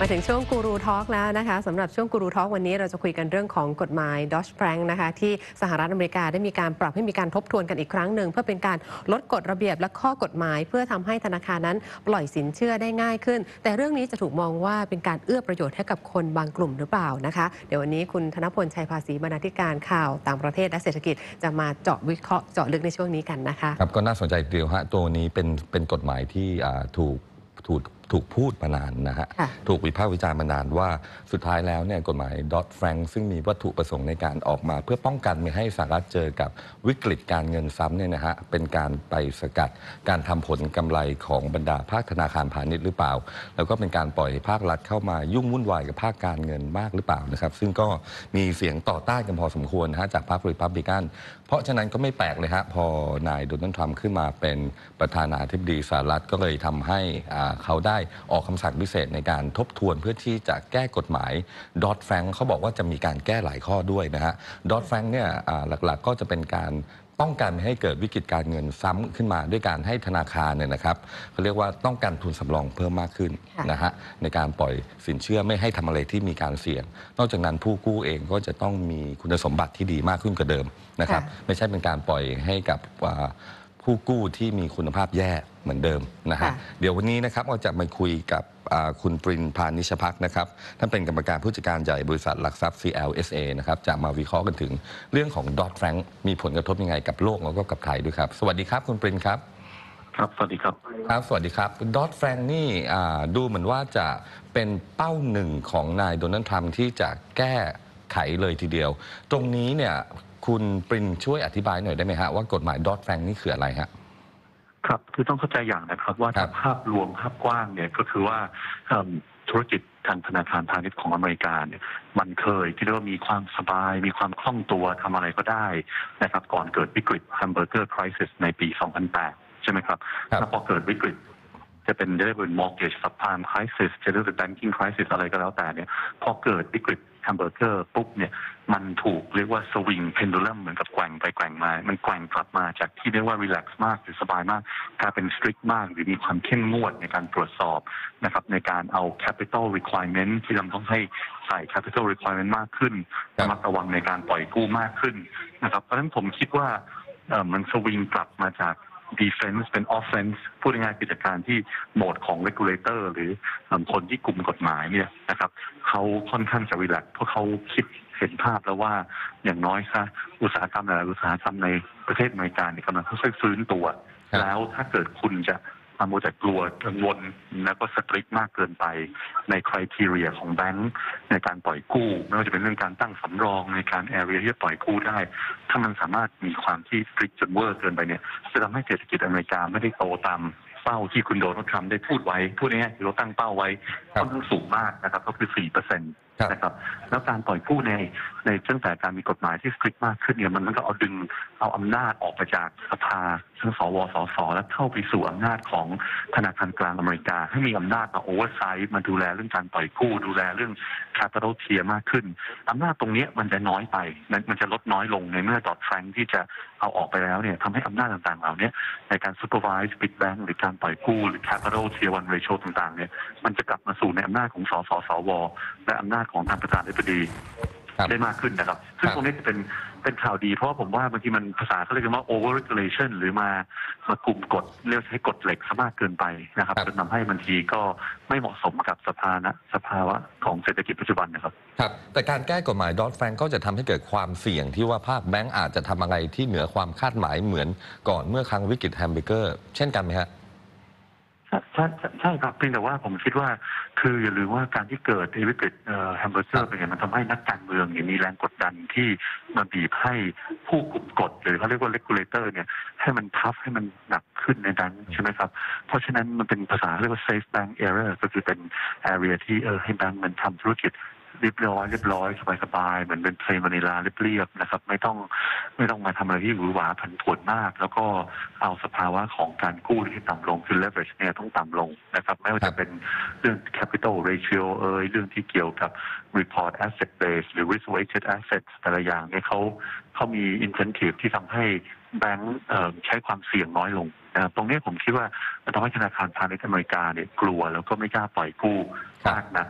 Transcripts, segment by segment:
มาถึงช่วงกูรูทอล์กแล้วนะคะสำหรับช่วงกูรูทอล์กวันนี้เราจะคุยกันเรื่องของกฎหมายดอชแฟรงค์นะคะที่สหรัฐอเมริกาได้มีการปรับให้มีการทบทวนกันอีกครั้งหนึ่งเพื่อเป็นการลดกฎระเบียบและข้อกฎหมายเพื่อทำให้ธนาคารนั้นปล่อยสินเชื่อได้ง่ายขึ้นแต่เรื่องนี้จะถูกมองว่าเป็นการเอื้อประโยชน์ให้กับคนบางกลุ่มหรือเปล่านะคะเดี๋ยววันนี้คุณธนพลชัยภาษีบรรณาธิการข่าวต่างประเทศและเศรษฐกิจจะมาเจาะวิเคราะห์เจาะลึกในช่วงนี้กันนะคะครับก็น่าสนใจเดียวฮะตัวนี้เป็นกฎหมายที่ถูกพูดมานานนะฮะถูกวิพากษ์วิจารณ์มานานว่าสุดท้ายแล้วเนี่ยกฎหมายดอทแฟรงค์ซึ่งมีวัตถุประสงค์ในการออกมาเพื่อป้องกันไม่ให้สหรัฐเจอกับวิกฤตการเงินซ้ำเนี่ยนะฮะเป็นการไปสกัดการทำผลกำไรของบรรดาภาคธนาคารพาณิชย์หรือเปล่าแล้วก็เป็นการปล่อยภาครัฐเข้ามายุ่งวุ่นวายกับภาคการเงินมากหรือเปล่านะครับซึ่งก็มีเสียงต่อต้านกันพอสมควรนะฮะจากพรรครีพับลิกันเพราะฉะนั้นก็ไม่แปลกเลยฮะพอนายโดนัลด์ทรัมป์ขึ้นมาเป็นประธานาธิบดีสหรัฐก็เลยทำให้เขาได้ออกคำสั่งพิเศษในการทบทวนเพื่อที่จะแก้กฎหมายดอทแฟรงค์เขาบอกว่าจะมีการแก้หลายข้อด้วยนะฮะดอทแฟรงค์เนี่ยหลักๆก็จะเป็นการป้องกันไม่ให้เกิดวิกฤตการเงินซ้ำขึ้นมาด้วยการให้ธนาคารเนี่ยนะครับเขาเรียกว่าต้องการทุนสำรองเพิ่มมากขึ้นนะฮะในการปล่อยสินเชื่อไม่ให้ทำอะไรที่มีการเสี่ยงนอกจากนั้นผู้กู้เองก็จะต้องมีคุณสมบัติที่ดีมากขึ้นกว่าเดิมนะครับไม่ใช่เป็นการปล่อยให้กับผู้กู้ที่มีคุณภาพแย่เหมือนเดิมนะฮะเดี๋ยววันนี้นะครับเราจะมาคุยกับคุณปริน พานิชภักดิ์นะครับท่านเป็นกรรมการผู้จัดการใหญ่บริษัทหลักทรัพย์ CLSA นะครับจะมาวิเคราะห์กันถึงเรื่องของดอทแฟรงค์มีผลกระทบยังไงกับโลกแล้วก็กับไทยด้วยครับสวัสดีครับคุณปรินครับครับสวัสดีครับครับสวัสดีครับดอทแฟรงค์นี่ดูเหมือนว่าจะเป็นเป้าหนึ่งของนายโดนัลด์ทรัมป์ที่จะแก้ไขเลยทีเดียวตรงนี้เนี่ยคุณปรินช่วยอธิบายหน่อยได้ไหมฮะว่ากฎหมายดอทแฟรงค์นี่คืออะไรฮะครับคือต้องเข้าใจอย่างนะครับว่าจากภาพรวมภาพกว้างเนี่ยก็คือว่าธุรกิจทางธนาคารพาณิชย์ของอเมริกาเนี่ยมันเคยที่เรียกว่ามีความสบายมีความคล่องตัวทำอะไรก็ได้นะครับก่อนเกิดวิกฤตแฮมเบอร์เกอร์คริสในปี 2008 ใช่ไหมครับแล้วพอเกิดวิกฤตจะเป็นเรียกว่า mortgage subprime crisis จะเรียกว่า banking crisis อะไรก็แล้วแต่เนี่ยพอเกิดวิกฤตแฮมเบอร์เกอร์ปุ๊บเนี่ยมันถูกเรียกว่าสวิงเพนดูลัมเหมือนกับแกว่งไปแกว่งมามันแกว่งกลับมาจากที่เรียกว่ารีแลกซ์มากหรือสบายมากกลายเป็นสตริกมากหรือมีความเข้มงวดในการตรวจสอบนะครับในการเอา capital requirement ที่เราต้องให้ใส่ capital requirement มากขึ้นระมัดระวังในการปล่อยกู้มากขึ้นนะครับเพราะฉะนั้นผมคิดว่ามันสวิงกลับมาจากdefense เป็น offense พูดง่ายๆกิจการที่โหมดของ regulator หรือคนที่กลุ่มกฎหมายเนี่ยนะครับเขาค่อนข้างจะ relax เพราะเขาคิดเห็นภาพแล้วว่าอย่างน้อยซะอุตสาหกรรมหลายอุตสาหกรรมในประเทศอเมริกาเนี่ยกำลังค่อยๆฟื้นตัวแล้วถ้าเกิดคุณจะโมจะกลัวกังวลแล้วก็สตริกมากเกินไปในคุณทีเรียของแบงก์ในการปล่อยกู้ไม่ว่าจะเป็นเรื่องการตั้งสำรองในการแอเรียที่จะปล่อยกู้ได้ถ้ามันสามารถมีความที่สตริกจนเวอร์เกินไปเนี่ยจะทำให้เศรษฐกิจอเมริกาไม่ได้โตตามเป้าที่คุณโดนัลด์ทรัมป์ได้พูดไว้พูดง่ายๆคือเราตั้งเป้าไว้ค่อนข้างสูงมากนะครับก็คือ 4% นะครับแล้วการปล่อยกู้ในตั้งแต่การมีกฎหมายที่สตริกมากขึ้นเนี่ยมันก็เอาอำนาจออกไปจากสภาทั้งสวสสและเข้าไปสู่อำนาจของธนาคารกลางอเมริกาให้มีอำนาจมาโอเวอร์ไซต์มาดูแลเรื่องการปล่อยกู้ดูแลเรื่อง capital tier มากขึ้นอำนาจตรงนี้มันจะน้อยไปมันจะลดน้อยลงในเมื่อดอทแฟรงค์ที่จะเอาออกไปแล้วเนี่ยทำให้อำนาจต่างๆเหล่านี้ในการ supervise ปิดแบงก์หรือการปล่อยกู้หรือ capital tier 1 ratio ต่างๆเนี่ยมันจะกลับมาสู่ในอำนาจของสสสวและอำนาจของทางประธานาธิบดีได้มากขึ้นนะครับซึ่งตรงนี้จะเป็นข่าวดีเพราะว่าผมว่าบางทีมันภาษาเขาเรียกว่า over regulation หรือมากลุ่มกฎเรียกใช้กฎเหล็กซะมากเกินไปนะครับจนทำให้บางทีก็ไม่เหมาะสมกับสภาวะของเศรษฐกิจปัจจุบันนะครับครับแต่การแก้กฎหมายดอทแฟรงค์ก็จะทำให้เกิดความเสี่ยงที่ว่าภาคแบงก์อาจจะทำอะไรที่เหนือความคาดหมายเหมือนก่อนเมื่อครั้งวิกฤตแฮมเบอร์เกอร์เช่นกันไหมฮะใช่ครับเพียงแต่ว่าผมคิดว่าคืออย่าลืมว่าการที่เกิดวิกฤตแฮมเบอร์เกอร์เป็นไงมันทำให้นักการเมืองมีแรงกดดันที่มาบีบให้ผู้กลุ่มกฎหรือเขาเรียกว่า regulator เนี่ยให้มันทัฟให้มันหนักขึ้นในนั้นใช่ไหมครับเพราะฉะนั้นมันเป็นภาษาเรียกว่า safe bank error ก็คือเป็น area ที่ให้แบงก์มันทำธุรกิจเรียบร้อยสบายเหมือนเป็นเพลย์มานิลาเรียบนะครับไม่ต้องมาทำอะไรที่หวือหวาผันผวนมากแล้วก็เอาสภาวะของการกู้ที่ต่ำลงคือ leverage เนี่ยต้องต่ำลงนะครับไม่ว่าจะเป็นเรื่อง capital ratio เรื่องที่เกี่ยวกับ report asset base หรือ risk weighted assets แต่ละอย่างเนี่ยเขามี incentive ที่ทำให้แบงก์ใช้ความเสี่ยงน้อยลงนะครับตรงนี้ผมคิดว่าทำให้ธนาคารพาณิชย์อเมริกาเนี่ยกลัวแล้วก็ไม่กล้าปล่อยกู้มากนัก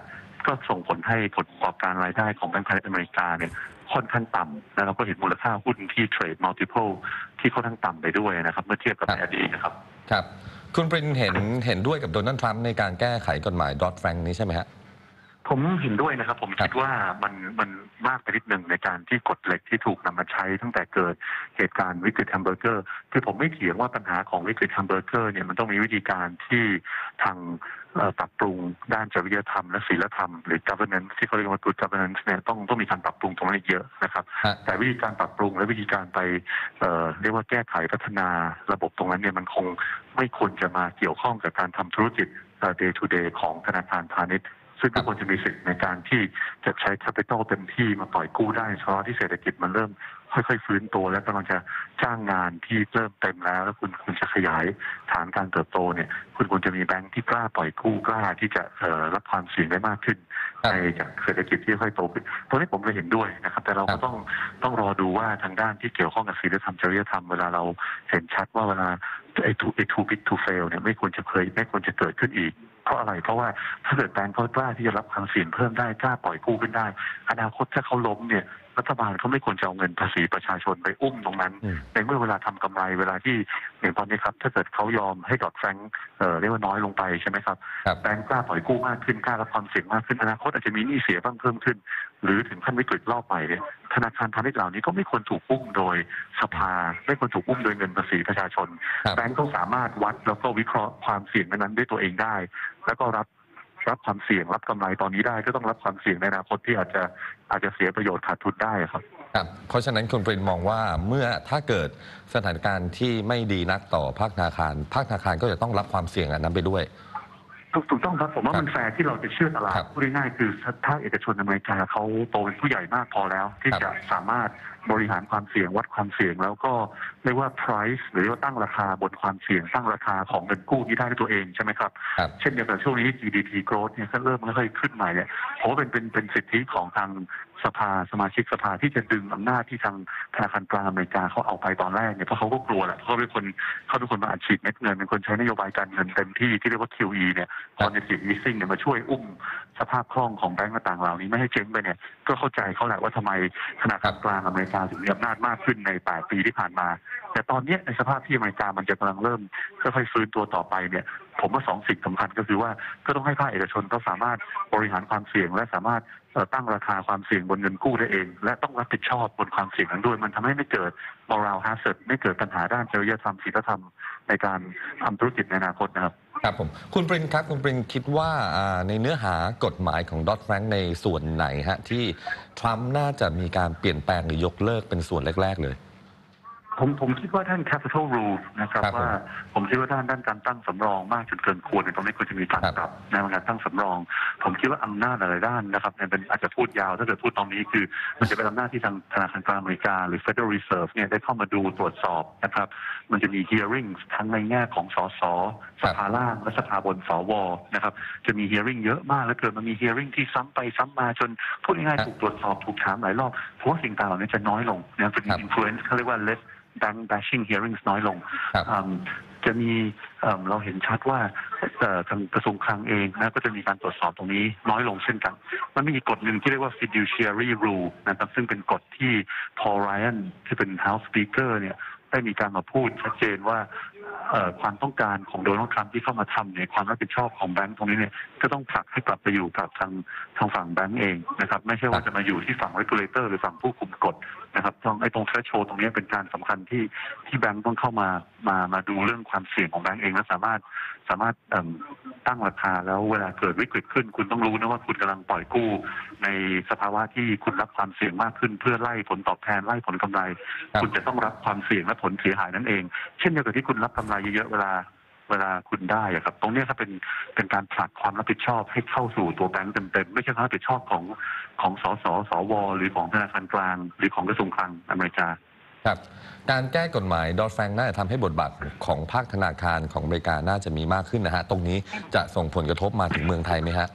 ก็ส่งผลให้ผลประกอบการรายได้ของแบงก์พาณิชย์อเมริกาเนี่ยค่อนข้างต่ำแล้วเราก็เห็นมูลค่าหุ้นที่เทรดมัลติเพลที่ค่อนข้างต่ำไปด้วยนะครับเมื่อเทียบกับในอดีตนะครับครับคุณปรินเห็นด้วยกับโดนัลด์ทรัมป์ในการแก้ไขกฎหมายดอดแฟรงค์นี้ใช่ไหมฮะผมเห็นด้วยนะครับผมคิดว่ามันมากไปนิดหนึ่งในการที่กฎเหล็กที่ถูกนำมาใช้ตั้งแต่เกิดเหตุการณ์วิกฤตแฮมเบอร์เกอร์คือผมไม่เถียงว่าปัญหาของวิกฤตแฮมเบอร์เกอร์เนี่ยมันต้องมีวิธีการที่ทางปรับปรุงด้านจริยธรรมและศีลธรรมหรือ governance ที่เขาเรียกว่า good governance เนี่ยต้องมีการปรับปรุงตรงนี้เยอะนะครับแต่วิธีการปรับปรุงและวิธีการไปเรียกว่าแก้ไขพัฒนาระบบตรงนั้นเนี่ยมันคงไม่ควรจะมาเกี่ยวข้องกับการทำธุรกิจ day to day ของธนาคารพาณิชย์ซึ่งทุกคนจะมีสิทธิ์ในการที่จะใช้ capital เต็มที่มาปล่อยกู้ได้เฉพาะที่เศรษฐกิจมันเริ่มค่อยๆฟื้นตัวและกำลังจะจ้างงานที่เริ่มเต็มแล้วคุณจะขยายฐานการเติบโตเนี่ยคุณควรจะมีแบงค์ที่กล้าปล่อยกู้กล้าที่จะรับความเสี่ยงได้มากขึ้นในจากเศรษฐกิจที่ค่อยโตขึ้นตรงนี้ผมเลยเห็นด้วยนะครับแต่เราก็ต้องรอดูว่าทางด้านที่เกี่ยวข้องกับศีลธรรมจริยธรรมเวลาเราเห็นชัดว่าเวลาไอ้ too big to fail เนี่ยไม่ควรจะเกิดขึ้นอีกเพราะอะไรเพราะว่าถ้าเกิดแบงก์เขากล้าที่จะรับความเสี่ยงเพิ่มได้กล้าปล่อยกู้ขึ้นได้อนาคตถ้าเขาล้มเนี่ยรัฐบาลเขาไม่ควรจะเอาเงินภาษีประชาชนไปอุ้มตรงนั้นในเมื่อเวลาทำกำไรเวลาที่อย่างตอนนี้ครับถ้าเกิดเขายอมให้ดอทแฟรงค์เรียกว่าน้อยลงไปใช่ไหมครับแบงก์กล้าปล่อยกู้มากขึ้นกล้ารับความเสี่ยงมากขึ้นอนาคตอาจจะมีหนี้เสียบ้างเพิ่มขึ้นหรือถึงขั้นวิกฤตรอบใหม่เนี่ยธนาคารพาณิชย์เหล่านี้ก็ไม่ควรถูกอุ้มโดยสภาไม่ควรถูกอุ้มโดยเงินภาษีประชาชนแบงก์ต้องสามารถวัดแล้วก็วิเคราะห์ความเสี่ยงนั้นด้วยตัวเองได้แล้วก็รับความเสี่ยงรับกำไรตอนนี้ได้ก็ต้องรับความเสี่ยงในอนาคตที่อาจจะเสียประโยชน์ขาดทุนได้ครับครับเพราะฉะนั้นคุณปรินมองว่าถ้าเกิดสถานการณ์ที่ไม่ดีนักต่อภาคธนาคารก็จะต้องรับความเสี่ยงอันนั้นไปด้วยถูกต้องครับผมว่ามันแฟร์ที่เราจะเชื่อตลาดพูดง่ายๆคือถ้าเอกชนอเมริกาเขาโตเป็นผู้ใหญ่มากพอแล้วที่จะสามารถบริหารความเสี่ยงวัดความเสี่ยงแล้วก็เรียกว่า price หรือว่าตั้งราคาบนความเสี่ยงตั้งราคาของเงินกู้ที่ได้ด้วยตัวเองใช่ไหมครับเช่นเดียวกับช่วงนี้ GDP growth เนี่ยก็เริ่มค่อยๆขึ้นใหม่เนี่ยผมว่าเป็นสิทธิของทางสมาชิกสภาที่จะดึงอำนาจที่ทางธนาคารกลางอเมริกาเขาเอาไปตอนแรกเนี่ยเพราะเขาก็กลัวแหละเขาเป็นคนมาอัดฉีดเม็ดเงินเป็นคนใช้นโยบายการเงินเต็มที่เรียกว่า QE เนี่ย quantitative easing เนี่ยมาช่วยอุ้มสภาพคล่องของแบงก์ต่างๆเหล่านี้ไม่ให้เจ๊งไปเนี่ยก็เข้าใจเขาแหละว่าทำไมธนาคารกลางอเมริกาถึงมีอำนาจมากขึ้นใน8 ปีที่ผ่านมาแต่ตอนนี้ในสภาพที่อเมริกามันจะกำลังเริ่มค่อยๆฟื้นตัวต่อไปเนี่ยผมว่า2 สิ่งสำคัญก็คือว่าก็ต้องให้ภาคเอกชนเขาสามารถบริหารความเสี่ยงและสามารถตั้งราคาความเสี่ยงบนเงินกู้ได้เองและต้องรับผิดชอบบนความเสี่ยงนั้นด้วยมันทำให้ไม่เกิด moral hazard ไม่เกิดปัญหาด้านจริยธรรมศีลธรรมในการทำธุรกิจในอนาคตนะครับครับผมคุณปรินครับคุณปรินคิดว่าในเนื้อหากฎหมายของดอทแฟรงค์ในส่วนไหนฮะที่ทรัมป์น่าจะมีการเปลี่ยนแปลงหรือยกเลิกเป็นส่วนแรกๆเลยผมคิดว่าด้าน capital rule นะครับว่าผมคิดว่าด้านการตั้งสำรองมากจนเกินควรตรงนี้ควรจะมีการปรับในการตั้งสำรองผมคิดว่าอำนาจหลายด้านนะครับเป็นอาจจะพูดยาวถ้าเกิดพูดตรงนี้คือมันจะเป็นอำนาจที่ทางธนาคารกลางอเมริกาหรือ Federal Reserve เนี่ยได้เข้ามาดูตรวจสอบนะครับมันจะมี hearings ทั้งในแง่ของสสสภาล่างและสภาบนสวนะครับจะมี hearing เยอะมากแล้วเกิดมันมี hearing ที่ซ้ำไปซ้ำมาจนพูดง่ายๆถูกตรวจสอบถูกถามหลายรอบเพราะว่าสิ่งต่างเหล่านี้จะน้อยลงนะเป็น influence เขาเรียกว่า less bank bashing hearings น้อยลงจะมีเราเห็นชัดว่าทางกระทรวงคลังเองนะก็จะมีการตรวจสอบตรงนี้น้อยลงเช่นกันมันมีอีกกฎหนึ่งที่เรียกว่า fiduciary rule นะครับซึ่งเป็นกฎที่ Paul Ryan ที่เป็น House Speaker เนี่ยได้มีการมาพูดชัดเจนว่าความต้องการของโดนัลด์ทรัมป์ที่เข้ามาทำเนี่ยความรับผิดชอบของแบงก์ตรงนี้เนี่ยก็ต้องผลักให้กลับไปอยู่กับทางฝั่งแบงก์เองนะครับไม่ใช่ว่าจะมาอยู่ที่ฝั่ง regulator หรือฝั่งผู้คุมกฎนะครับตรง threshold ตรงนี้เป็นการสำคัญที่แบงก์ต้องเข้ามาดูเรื่องความเสี่ยงของแบงก์เองและสามารถตั้งราคาแล้วเวลาเกิดวิกฤตขึ้นคุณต้องรู้นะว่าคุณกำลังปล่อยกู้ในสภาวะที่คุณรับความเสี่ยงมากขึ้นเพื่อไล่ผลตอบแทนไล่ผลกำไรคุณจะต้องรับความเสี่ยงและผลเสียหายนั่นเองเช่นเดียวกับที่คุณรับกำไรเยอะๆเวลาคุณได้ครับตรงนี้ครับเป็นการผลักความรับผิดชอบให้เข้าสู่ตัวแบงก์เต็มๆไม่ใช่ความรับผิดชอบของสสสวหรือของธนาคารกลางหรือของกระทรวงคลังอเมริกาครับการแก้กฎหมายดอทแฟรงค์น่าจะทำให้บทบาทของภาคธนาคารของอเมริกาน่าจะมีมากขึ้นนะฮะตรงนี้จะส่งผลกระทบมาถึงเมืองไทยไหมฮะ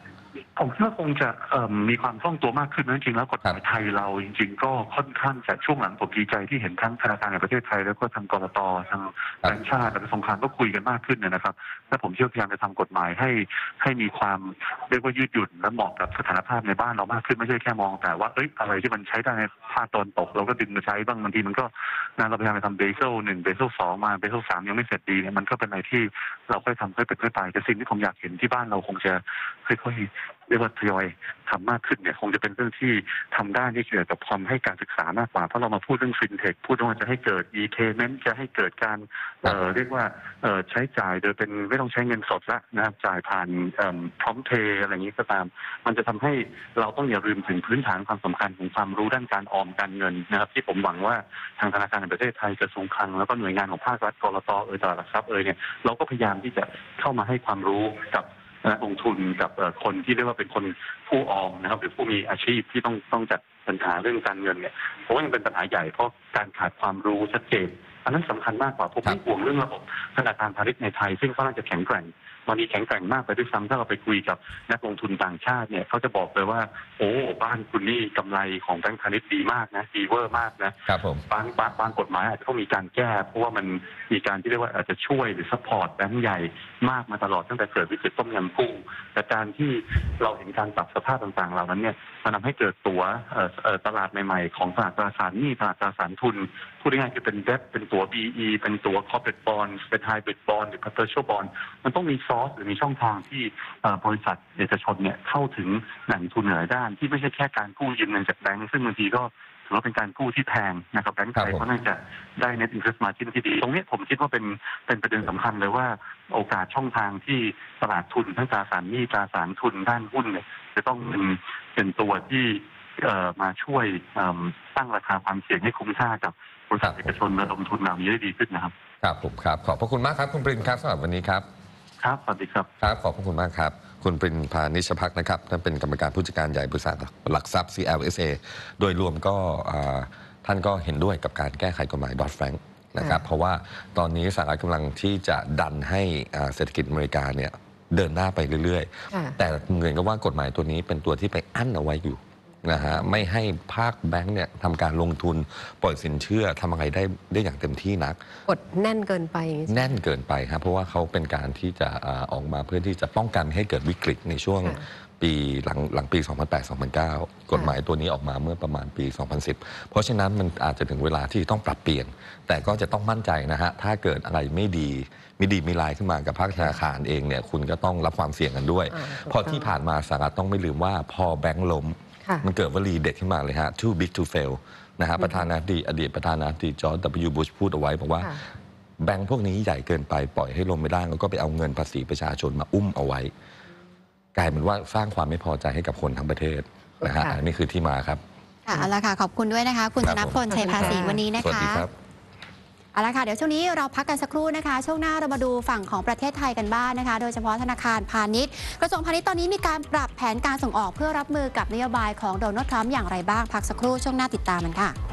ผมคิดว่าคงจะมีความคล่องตัวมากขึ้นนะจริงๆแล้วกฎหมายไทยเราจริงๆก็ค่อนข้างจะช่วงหลังผมดีใจที่เห็นทั้งธนาคารแห่งประเทศไทยแล้วก็ทางกลตทางแบงก์ชาติและกระทรวงคลังก็คุยกันมากขึ้นนะครับและผมเชื่อพยายามจะทำกฎหมายให้มีความเรียกว่ายืดหยุ่นและเหมาะกับสถานภาพในบ้านเรามากขึ้นไม่ใช่แค่มองแต่ว่าอะไรที่มันใช้ได้ในภาคตะวันตกเราก็ดึงมาใช้บ้างบางทีมันก็เราพยายามจะทำเบเซล1เบเซล2มาเบเซล3ยังไม่เสร็จดีเนี่ยมันก็เป็นอะไรที่เราค่อยทำค่อยเป็นค่อยไปแต่สิ่งที่ผมอยากเห็นที่บ้านเราคงจะค่อยๆเรียกว่าทยอยทำมากขึ้นเนี่ยคงจะเป็นเรื่องที่ทำด้านที่เกี่ยวกับความให้การศึกษามากกว่าเพราะเรามาพูดเรื่องฟินเทคพูดว่าจะให้เกิด e-payment จะให้เกิดการเรียกว่าใช้จ่ายโดยเป็นไม่ต้องใช้เงินสดละนะครับจ่ายผ่านพร้อมเพย์อะไรอย่างนี้ก็ตามมันจะทำให้เราต้องอย่าลืมถึงพื้นฐานความสำคัญของความรู้ด้านการออมการเงินนะครับที่ผมหวังว่าทางธนาคารแห่งประเทศไทยกระทรวงคลังแล้วก็หน่วยงานของภาครัฐกลตตลาดหลักทรัพย์เนี่ยเราก็พยายามที่จะเข้ามาให้ความรู้กับลงทุนกับคนที่เรียกว่าเป็นคนผู้ออมนะครับหรือผู้มีอาชีพที่ต้องจัดปัญหาเรื่องการเงินเนี่ยเพราะว่ายังเป็นปัญหาใหญ่เพราะการขาดความรู้ชัดเจนอันนั้นสำคัญมากกว่าผมไม่ห่วงเรื่องระบบธนาคารพาณิชย์ในไทยซึ่งเขาน่าจะแข็งแกร่งมันมีแข็งแกร่งมากไปด้วยซ้ำถ้าเราไปคุยกับนักลงทุนต่างชาติเนี่ยเขาจะบอกเลยว่าโอ้บ้านคุณนี่กำไรของแบงก์พาณิชย์ดีมากนะดีเวอร์มากนะครับผมบางกฎหมายอาจจะต้องมีการแก้เพราะว่ามันมีการที่เรียกว่าอาจจะช่วยหรือซัพพอร์ตแบงก์ใหญ่มากมาตลอดตั้งแต่เกิดวิกฤตต้มยำกุ้งแต่การที่เราเห็นการปรับสภาพต่างๆเหล่านั้นเนี่ยมันทำให้เกิดตัวตลาดใหม่ๆของตลาดตราสารหนี้ตลาดตราสารทุนพูดง่ายๆคือเป็นเดบเป็นตัว BE เป็นตัว corporate bond เป็น hybrid bond หรือ perpetual bond มันต้องมีซอสหรือมีช่องทางที่บริษัทเอกชนเนี่ยเข้าถึงแหล่งทุนหลายด้านที่ไม่ใช่แค่การกู้ยืมเงินจากแบงก์ซึ่งบางทีก็ถือว่าเป็นการกู้ที่แพงนะครับแบงก์ไทยก็น่าจะได้ net interest margin ที่ดีตรงนี้ผมคิดว่าเป็นประเด็นสำคัญเลยว่าโอกาสช่องทางที่ตลาดทุนทั้งตราสารหนี้ตราสารทุนด้านหุ้นเนี่ยจะต้องเป็นตัวที่มาช่วยตั้งราคาความเสี่ยงให้คุ้มค่ากับบริษัทเอกชนระดมทุนเหล่านี้ได้ดีขึ้นนะครับครับผมครับขอบพระคุณมากครับคุณปรินครับสำหรับวันนี้ครับครับสวัสดีครับครับขอบพระคุณมากครับคุณปรินพานิชภักนะครับท่านเป็นกรรมการผู้จัดการใหญ่บริษัทหลักทรัพย์ CLSA โดยรวมก็ท่านก็เห็นด้วยกับการแก้ไขกฎหมายดอทแฟรงค์นะครับเพราะว่าตอนนี้สหรัฐกำลังที่จะดันให้เศรษฐกิจอเมริกาเนี่ยเดินหน้าไปเรื่อยๆแต่เหมือนกับว่ากฎหมายตัวนี้เป็นตัวที่ไปอั้นเอาไว้อยู่นะฮะไม่ให้ภาคแบงก์เนี่ยทำการลงทุนปล่อยสินเชื่อทำอะไรได้อย่างเต็มที่นักกดแน่นเกินไปแน่นเกินไปครับเพราะว่าเขาเป็นการที่จะออกมาเพื่อที่จะป้องกันให้เกิดวิกฤตในช่วงปีหลังปี 2008-2009 กฎหมายตัวนี้ออกมาเมื่อประมาณปี 2010 เพราะฉะนั้นมันอาจจะถึงเวลาที่ต้องปรับเปลี่ยนแต่ก็จะต้องมั่นใจนะฮะถ้าเกิดอะไรไม่ดีมีลายขึ้นมากับภาคธนาคารเองเนี่ยคุณก็ต้องรับความเสี่ยงกันด้วยเพราะที่ผ่านมาสหรัฐต้องไม่ลืมว่าพอแบงก์ล้มมันเกิดวลีเด็ดขึ้นมาเลยฮะ too big to fail นะฮะอดีตประธานาธิบดีจอร์จ W. บุชพูดเอาไว้บอกว่าแบงก์พวกนี้ใหญ่เกินไปปล่อยให้ล้มไม่ได้แล้วก็ไปเอาเงินภาษีประชาชนมาอุ้มเอาไว้กลายเป็นว่าสร้างความไม่พอใจให้กับคนทั้งประเทศนะฮะนี่คือที่มาครับเอาละค่ะขอบคุณด้วยนะคะคุณธนพลชัยภาษีวันนี้นะคะสวัสดีครับเอาละค่ะเดี๋ยวช่วงนี้เราพักกันสักครู่นะคะช่วงหน้าเรามาดูฝั่งของประเทศไทยกันบ้างนะคะโดยเฉพาะธนาคารพาณิชย์กระทรวงพาณิชย์ตอนนี้มีการปรับแผนการส่งออกเพื่อรับมือกับนโยบายของโดนัลด์ทรัมป์อย่างไรบ้างพักสักครู่ช่วงหน้าติดตามกันค่ะ